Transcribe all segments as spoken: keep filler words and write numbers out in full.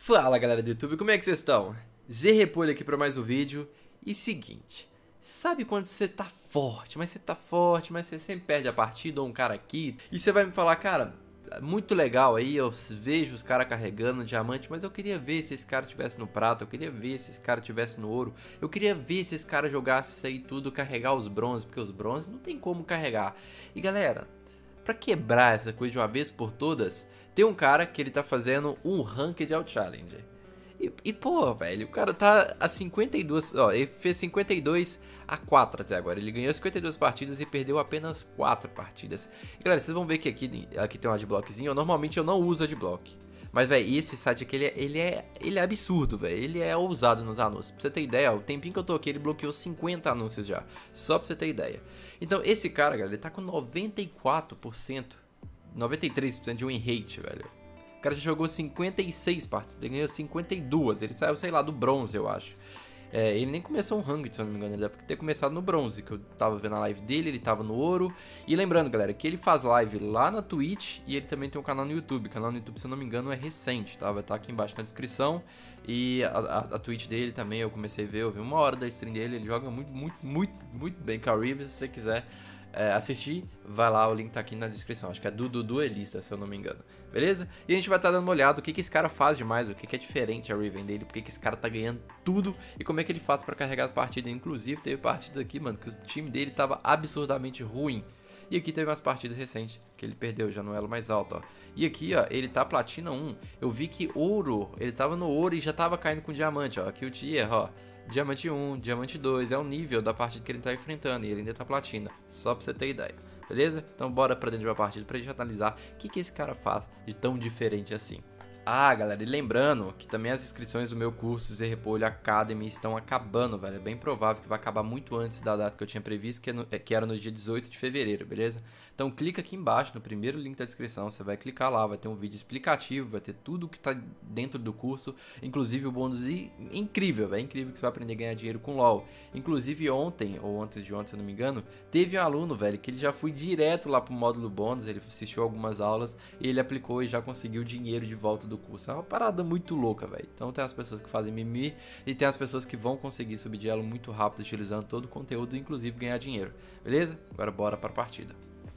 Fala galera do YouTube, como é que vocês estão? Zé Repolho aqui para mais um vídeo. E seguinte, sabe quando você tá forte, mas você tá forte, mas você sempre perde a partida ou um cara aqui e você vai me falar, cara, muito legal aí, eu vejo os caras carregando diamante, mas eu queria ver se esse cara tivesse no prata, eu queria ver se esse cara tivesse no ouro, eu queria ver se esse cara jogasse isso aí tudo, carregar os bronzes, porque os bronzes não tem como carregar. E galera, pra quebrar essa coisa de uma vez por todas, tem um cara que ele tá fazendo um Ranked Out Challenge. E, e pô, velho, o cara tá a cinquenta e dois, ó, ele fez cinquenta e dois a quatro até agora. Ele ganhou cinquenta e duas partidas e perdeu apenas quatro partidas. E galera, vocês vão ver que aqui, aqui tem um adblockzinho. Eu, normalmente eu não uso adblock. Mas, velho, esse site aqui, ele é, ele é, ele é absurdo, velho. Ele é ousado nos anúncios. Pra você ter ideia, ó, o tempinho que eu tô aqui, ele bloqueou cinquenta anúncios já. Só pra você ter ideia. Então, esse cara, galera, ele tá com noventa e quatro por cento, noventa e três por cento de win rate, velho. O cara já jogou cinquenta e seis partidas, ele ganhou cinquenta e duas. Ele saiu, sei lá, do bronze, eu acho. É, ele nem começou um ranked, se eu não me engano, ele deve ter começado no bronze, que eu tava vendo a live dele, ele tava no ouro. E lembrando, galera, que ele faz live lá na Twitch e ele também tem um canal no YouTube. O canal no YouTube, se eu não me engano, é recente, tá? Vai estar aqui embaixo na descrição. E a, a, a Twitch dele também, eu comecei a ver, eu vi uma hora da stream dele, ele joga muito, muito, muito, muito bem com a Riven. Se você quiser é, assistir, vai lá, o link tá aqui na descrição. Acho que é do Dudu Elisa, se eu não me engano. Beleza? E a gente vai estar tá dando uma olhada o que, que esse cara faz demais, o que, que é diferente a Riven dele, porque que esse cara tá ganhando tudo e como é que ele faz pra carregar as partidas. Inclusive, teve partidas aqui, mano, que o time dele tava absurdamente ruim. E aqui teve umas partidas recentes que ele perdeu já no elo mais alto, ó. E aqui, ó, ele tá platina um. Eu vi que ouro, ele tava no ouro e já tava caindo com diamante, ó. Aqui o tier, ó. Diamante um, diamante dois, é o nível da partida que ele tá enfrentando e ele ainda tá platina. Só pra você ter ideia. Beleza? Então bora pra dentro de uma partida pra gente analisar o que, que esse cara faz de tão diferente assim. Ah, galera, e lembrando que também as inscrições do meu curso Zé Repolho Academy estão acabando, velho. É bem provável que vai acabar muito antes da data que eu tinha previsto, que, é no, que era no dia dezoito de fevereiro, beleza? Então clica aqui embaixo, no primeiro link da descrição, você vai clicar lá, vai ter um vídeo explicativo, vai ter tudo que tá dentro do curso, inclusive o bônus incrível, velho, incrível que você vai aprender a ganhar dinheiro com LoL. Inclusive ontem, ou antes de ontem, se eu não me engano, teve um aluno, velho, que ele já foi direto lá pro módulo bônus, ele assistiu algumas aulas e ele aplicou e já conseguiu dinheiro de volta do curso. É uma parada muito louca, velho. Então tem as pessoas que fazem mimimi e tem as pessoas que vão conseguir subir de elo muito rápido utilizando todo o conteúdo, inclusive ganhar dinheiro. Beleza? Agora bora para a partida.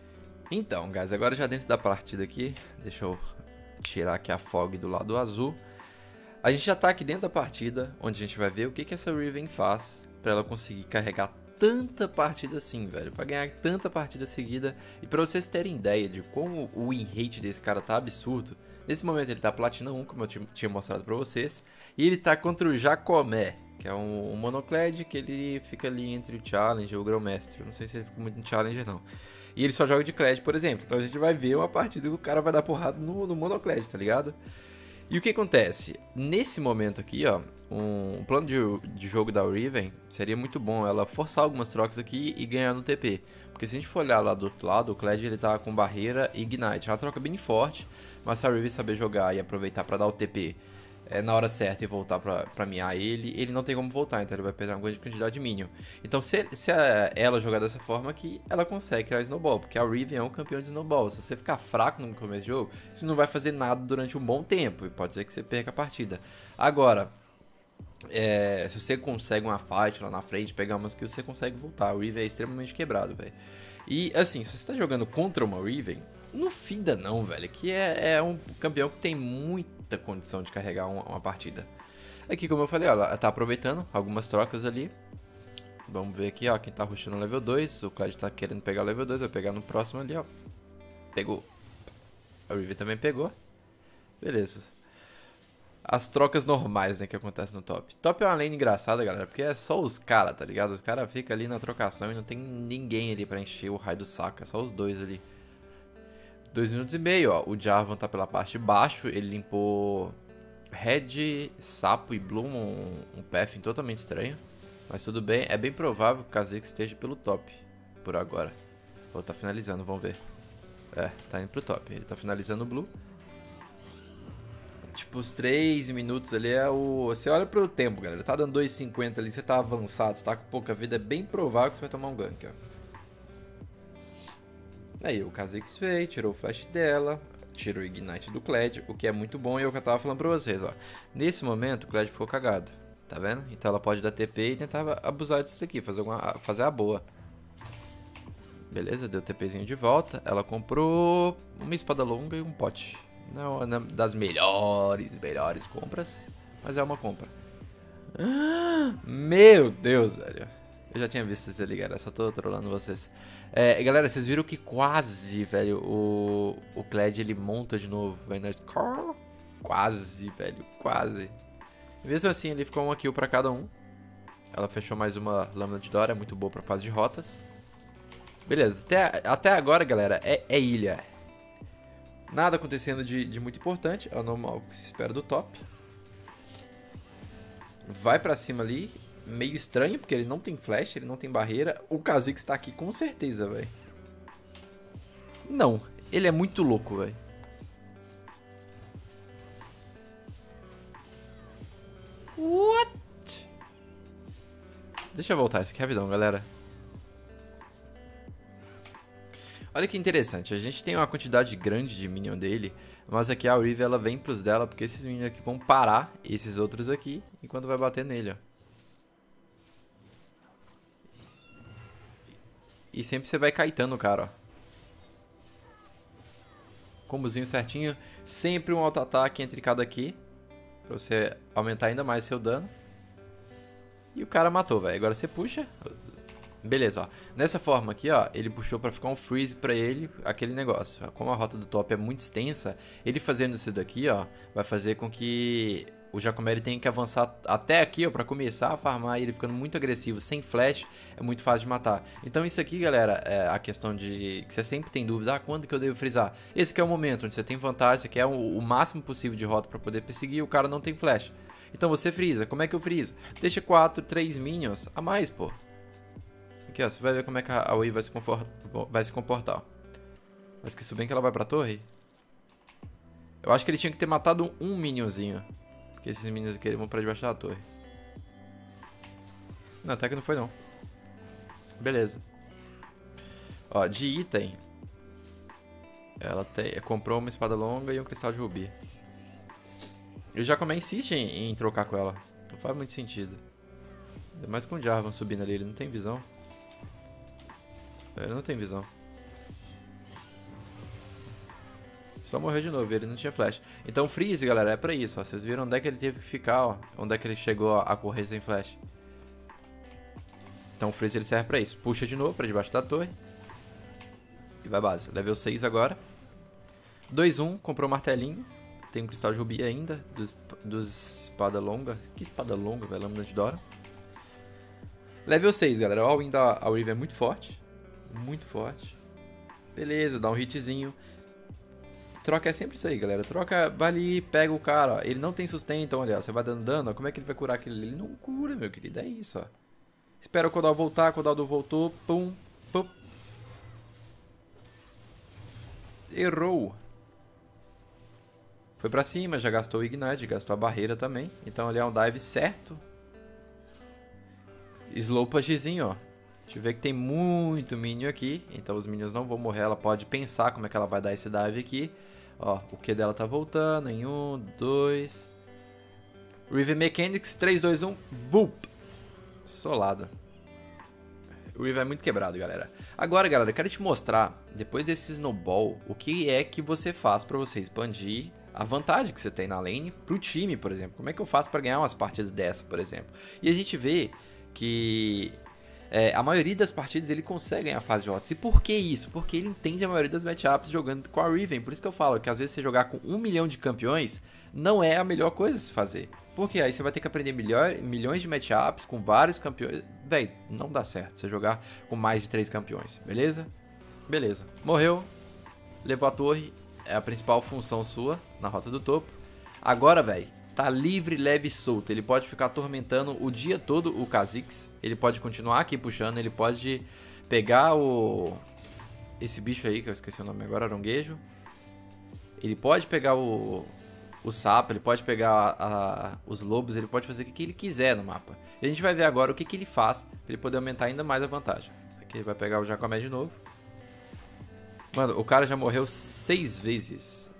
Então, guys, agora já dentro da partida aqui, deixa eu tirar aqui a fog do lado azul. A gente já tá aqui dentro da partida, onde a gente vai ver o que que essa Riven faz para ela conseguir carregar tanta partida assim, velho, para ganhar tanta partida seguida. E para vocês terem ideia de como o win rate desse cara tá absurdo, nesse momento ele tá platina um, como eu tinha mostrado pra vocês. E ele tá contra o Jacomé, que é um, um monoclad que ele fica ali entre o Challenge e o Grão-Mestre. Eu não sei se ele fica muito no Challenger não. E ele só joga de Clad, por exemplo. Então a gente vai ver uma partida que o cara vai dar porrada no, no monoclad, tá ligado? E o que acontece? Nesse momento aqui, ó, um plano de, de jogo da Riven seria muito bom ela forçar algumas trocas aqui e ganhar no T P. Porque se a gente for olhar lá do outro lado, o Clad ele tá com barreira e Ignite. É uma troca bem forte. Mas se a Riven saber jogar e aproveitar para dar o T P é, na hora certa e voltar pra, pra miar ele, ele não tem como voltar, então ele vai perder uma grande quantidade de minion. Então se, se a, ela jogar dessa forma aqui, ela consegue criar Snowball, porque a Riven é um campeão de Snowball. Se você ficar fraco no começo do jogo, você não vai fazer nada durante um bom tempo, e pode ser que você perca a partida. Agora, é, se você consegue uma fight lá na frente, pegar umas kills, você consegue voltar. A Riven é extremamente quebrado, velho. E assim, se você tá jogando contra uma Riven, não fida não, velho, que é, é um campeão que tem muita condição de carregar uma, uma partida. Aqui, como eu falei, ó, ela tá aproveitando algumas trocas ali. Vamos ver aqui, ó, quem tá rushando no level dois. O Clyde tá querendo pegar o level dois, vai pegar no próximo ali, ó. Pegou. A Riven também pegou. Beleza. As trocas normais, né, que acontecem no top. Top é uma lane engraçada, galera, porque é só os caras, tá ligado? Os caras ficam ali na trocação e não tem ninguém ali pra encher o raio do saco, é só os dois ali. Dois minutos e meio, ó. O Jarvan tá pela parte de baixo. Ele limpou Red, Sapo e Bloom, um, um pathing totalmente estranho. Mas tudo bem, é bem provável que o Kha'Zix esteja pelo top por agora. Ou tá finalizando, vamos ver. É, tá indo pro top. Ele tá finalizando o Blue. Tipo, os três minutos ali é o... Você olha pro tempo, galera. Tá dando dois e cinquenta ali, você tá avançado, você tá com pouca vida. É bem provável que você vai tomar um gank, ó. Aí, o Kha'Zix veio, tirou o flash dela. tira o Ignite do Kled, o que é muito bom e é o que eu tava falando pra vocês, ó. Nesse momento, o Kled ficou cagado, tá vendo? Então ela pode dar T P e tentar abusar disso aqui, fazer, alguma, fazer a boa. Beleza, deu TPzinho de volta. Ela comprou uma espada longa e um pote. Não é das melhores, melhores compras, mas é uma compra. Meu Deus, velho. Eu já tinha visto vocês ligarem, só tô trolando vocês. É, galera, vocês viram que quase, velho, o, o Kled ele monta de novo, velho, na score. Quase, velho, quase. Mesmo assim, ele ficou uma kill pra cada um. Ela fechou mais uma lâmina de Dora, é muito boa pra fase de rotas. Beleza, até, até agora, galera, é, é ilha. Nada acontecendo de, de muito importante, é o normal que se espera do top. Vai pra cima ali, meio estranho, porque ele não tem flash, ele não tem barreira. O Kha'Zix tá aqui com certeza, velho. Não, ele é muito louco, velho. What? Deixa eu voltar isso aqui rapidão, galera. Olha que interessante, a gente tem uma quantidade grande de minion dele, mas aqui a Orive ela vem pros dela, porque esses minions aqui vão parar esses outros aqui, enquanto vai bater nele, ó. E sempre você vai caetando o cara, ó. Combozinho certinho, sempre um auto-ataque entre cada aqui, pra você aumentar ainda mais seu dano. E o cara matou, velho. Agora você puxa... Beleza, ó. Nessa forma aqui, ó, ele puxou pra ficar um freeze pra ele, aquele negócio. Como a rota do top é muito extensa, ele fazendo isso daqui, ó, vai fazer com que o Jacomeri tenha que avançar até aqui, ó, pra começar a farmar, e ele ficando muito agressivo, sem flash, é muito fácil de matar. Então isso aqui, galera, é a questão de que você sempre tem dúvida, ah, quando que eu devo frisar? Esse aqui é o momento onde você tem vantagem, você quer o, o máximo possível de rota pra poder perseguir, o cara não tem flash. Então você frisa. Como é que eu friso? Deixa quatro, três minions a mais, pô. Aqui, ó, você vai ver como é que a Wei vai se, vai se comportar. Mas que isso bem que ela vai pra torre. Eu acho que ele tinha que ter matado um minionzinho. Porque esses minions aqui vão pra debaixo da torre. Não, até que não foi não. Beleza. Ó, de item. Ela tem, comprou uma espada longa e um cristal de rubi. Eu já como insiste em, em trocar com ela. Não faz muito sentido. Ainda mais com o Jarvan subindo ali, ele não tem visão. Ele não tem visão. Só morreu de novo, ele não tinha flash. Então o freeze, galera, é pra isso, ó. Vocês viram onde é que ele teve que ficar, ó. Onde é que ele chegou a correr sem flash. Então o freeze ele serve pra isso. Puxa de novo pra debaixo da torre. E vai base. Level seis agora. dois um, comprou um martelinho. Tem um cristal de rubi ainda. Dos, dos espada longa. Que espada longa, velho? Lâmina de Dora. Level seis, galera. O all-in da Orive é muito forte. Muito forte. Beleza, dá um hitzinho. Troca é sempre isso aí, galera. Troca, vai ali, pega o cara, ó. Ele não tem sustento, então, olha, você vai dando dano, ó. Como é que ele vai curar aquele ali? Ele não cura, meu querido. É isso, ó. Espera o Kodal voltar, o Kodal voltou. Pum, pum. Errou. Foi pra cima, já gastou o Ignite, gastou a barreira também. Então ali é um dive certo. Slow pushzinho, ó. Deixa eu ver que tem muito minion aqui. Então os minions não vão morrer. Ela pode pensar como é que ela vai dar esse dive aqui. Ó, o Q dela tá voltando em um, dois. Riven Mechanics, três, dois, um. Vup! Solado. O Riven é muito quebrado, galera. Agora, galera, eu quero te mostrar, depois desse snowball, o que é que você faz pra você expandir a vantagem que você tem na lane pro time, por exemplo. Como é que eu faço pra ganhar umas partidas dessa, por exemplo. E a gente vê que... É, a maioria das partidas ele consegue ganhar a fase de rotas. E por que isso? Porque ele entende a maioria das matchups jogando com a Riven. Por isso que eu falo que às vezes você jogar com um milhão de campeões não é a melhor coisa a se fazer. Porque aí você vai ter que aprender milhões, milhões de matchups com vários campeões. Véi, não dá certo você jogar com mais de três campeões, beleza? Beleza. Morreu, levou a torre, é a principal função sua na rota do topo. Agora, véi, tá livre, leve e solto. Ele pode ficar atormentando o dia todo o Kha'Zix. Ele pode continuar aqui puxando. Ele pode pegar o... esse bicho aí, que eu esqueci o nome agora, aronguejo. Ele pode pegar o... o sapo. Ele pode pegar a... A... os lobos. Ele pode fazer o que ele quiser no mapa. E a gente vai ver agora o que, que ele faz pra ele poder aumentar ainda mais a vantagem. Aqui ele vai pegar o Jacomé de novo. Mano, o cara já morreu seis vezes.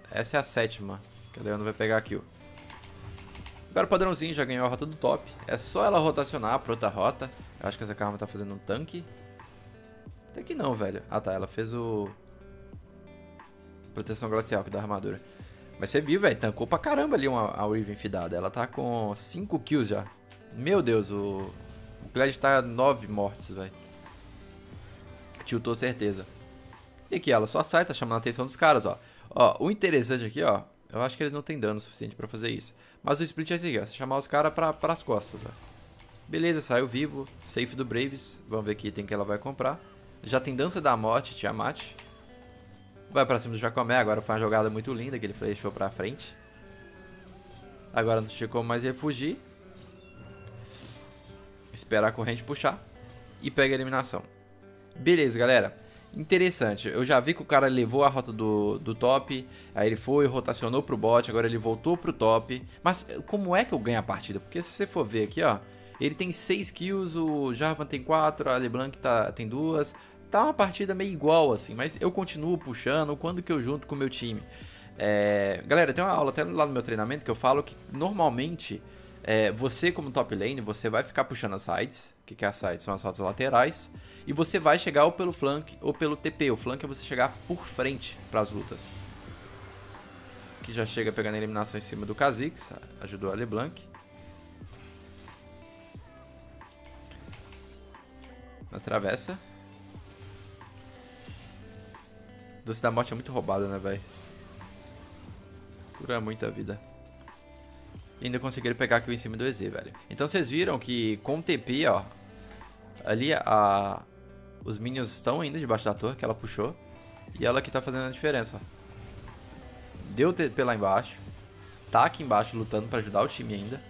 Essa é a sétima, que a Leona vai pegar a kill. Agora o padrãozinho já ganhou a rota do top. É só ela rotacionar pra outra rota. Eu acho que essa Karma tá fazendo um tanque. Até que não, velho. Ah tá, ela fez o... Proteção glacial que dá armadura. Mas você viu, velho, tancou pra caramba ali uma, a Riven fidada. Ela tá com cinco kills já. Meu Deus, o... O Kled tá nove mortes, velho. Tiltou certeza. E aqui, ela só sai, tá chamando a atenção dos caras, ó. Ó, o interessante aqui, ó. Eu acho que eles não tem dano suficiente pra fazer isso. Mas o split é esse aqui, ó. Chamar os caras pra, pras costas, ó. Beleza, saiu vivo. Safe do Braves. Vamos ver que item que ela vai comprar. Já tem Dança da Morte, Tiamat. Vai pra cima do Jacomé. Agora foi uma jogada muito linda que ele flechou pra frente. Agora não tinha como mais ele fugir. Esperar a corrente puxar. E pega a eliminação. Beleza, galera. Interessante. Eu já vi que o cara levou a rota do, do top. Aí ele foi, rotacionou pro bot. Agora ele voltou pro top. Mas como é que eu ganho a partida? Porque se você for ver aqui, ó. Ele tem seis kills, o Jarvan tem quatro, a LeBlanc tá, tem duas. Tá uma partida meio igual assim, mas eu continuo puxando quando que eu junto com o meu time. É... Galera, tem uma aula até lá no meu treinamento que eu falo que normalmente é, você como top lane, você vai ficar puxando as sides. O que, que é as sides? São as rotas laterais. E você vai chegar ou pelo flank ou pelo T P. O flank é você chegar por frente para as lutas. Que já chega pegando a eliminação em cima do Kha'Zix, ajudou a LeBlanc. Na travessa. Doce da Morte é muito roubada, né, velho? Cura muita vida. E ainda conseguiram pegar aqui em cima do E Z, velho. Então vocês viram que com o T P, ó. Ali a... os minions estão ainda debaixo da torre que ela puxou. E ela que tá fazendo a diferença, ó. Deu T P lá embaixo. Tá aqui embaixo lutando pra ajudar o time ainda.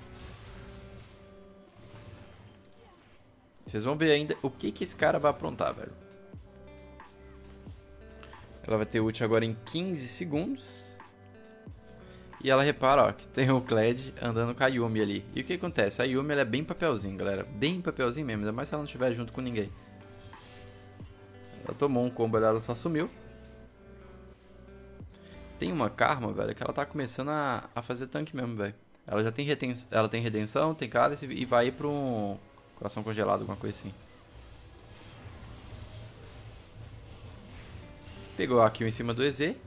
Vocês vão ver ainda o que que esse cara vai aprontar, velho. Ela vai ter ult agora em quinze segundos. E ela repara, ó, que tem o Kled andando com a Yuumi ali. E o que acontece? A Yuumi ela é bem papelzinho, galera. Bem papelzinho mesmo, ainda mais se ela não estiver junto com ninguém. Ela tomou um combo, ela só sumiu. Tem uma Karma, velho, que ela tá começando a, a fazer tanque mesmo, velho. Ela já tem, reten ela tem redenção, tem cálice e vai ir pra um... coração congelado, alguma coisa assim. Pegou a kill em cima do E Z.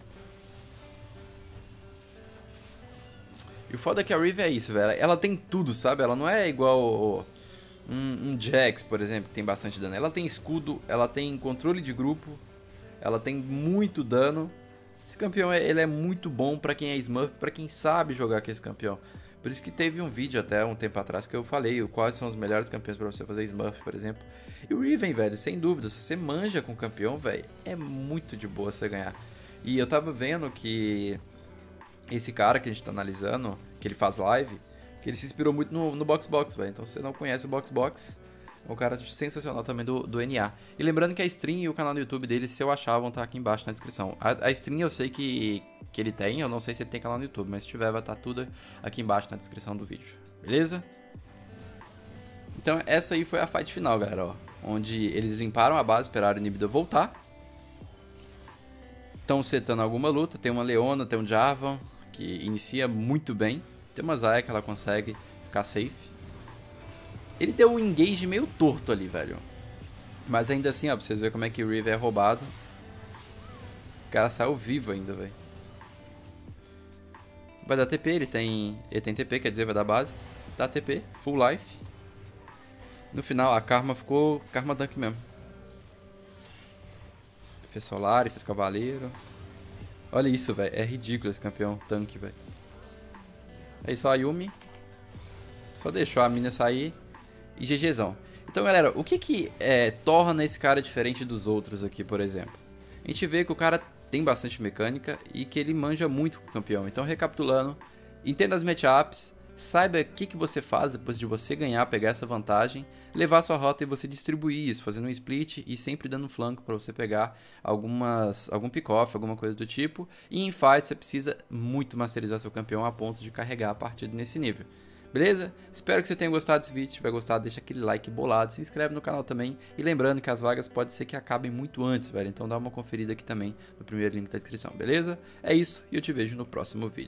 E o foda é que a Riven é isso, velho. Ela tem tudo, sabe? Ela não é igual um, um Jax, por exemplo, que tem bastante dano. Ela tem escudo, ela tem controle de grupo, ela tem muito dano. Esse campeão ele é muito bom pra quem é Smurf, pra quem sabe jogar com esse campeão. Por isso que teve um vídeo até um tempo atrás que eu falei quais são os melhores campeões pra você fazer Smurf, por exemplo. E o Riven, velho, sem dúvida, se você manja com o campeão, velho, é muito de boa você ganhar. E eu tava vendo que esse cara que a gente tá analisando, que ele faz live, que ele se inspirou muito no, no Box Box, velho. Então se você não conhece o Box Box, é um cara sensacional também do, do N A. E lembrando que a stream e o canal do YouTube dele, se eu achar, vão estar aqui embaixo na descrição. A, a stream eu sei que, que ele tem, eu não sei se ele tem canal no YouTube, mas se tiver vai estar tudo aqui embaixo na descrição do vídeo. Beleza? Então essa aí foi a fight final, galera, ó. Onde eles limparam a base, esperaram o inibidor voltar. Estão setando alguma luta, tem uma Leona, tem um Jarvan, que inicia muito bem. Tem uma Zaya que ela consegue ficar safe. Ele deu um engage meio torto ali, velho. Mas ainda assim, ó, pra vocês verem como é que o Riven é roubado. O cara saiu vivo ainda, velho. Vai dar T P, ele tem, ele tem T P, quer dizer, vai dar base. Dá T P, full life. No final, a Karma ficou Karma Dunk mesmo. Fez Solar, fez Cavaleiro. Olha isso, velho. É ridículo esse campeão tanque, velho. Aí só a Yuumi. Só deixou a mina sair. E GGzão. Então, galera, o que que é, torna esse cara diferente dos outros aqui, por exemplo? A gente vê que o cara tem bastante mecânica e que ele manja muito com o campeão. Então, recapitulando, entenda as matchups, saiba o que que você faz depois de você ganhar, pegar essa vantagem, levar a sua rota e você distribuir isso, fazendo um split e sempre dando um flanco para você pegar algumas, algum pick-off, alguma coisa do tipo. E em fight você precisa muito masterizar seu campeão a ponto de carregar a partida nesse nível. Beleza? Espero que você tenha gostado desse vídeo. Se tiver gostado, deixa aquele like bolado. Se inscreve no canal também. E lembrando que as vagas pode ser que acabem muito antes, velho. Então dá uma conferida aqui também no primeiro link da descrição, beleza? É isso e eu te vejo no próximo vídeo.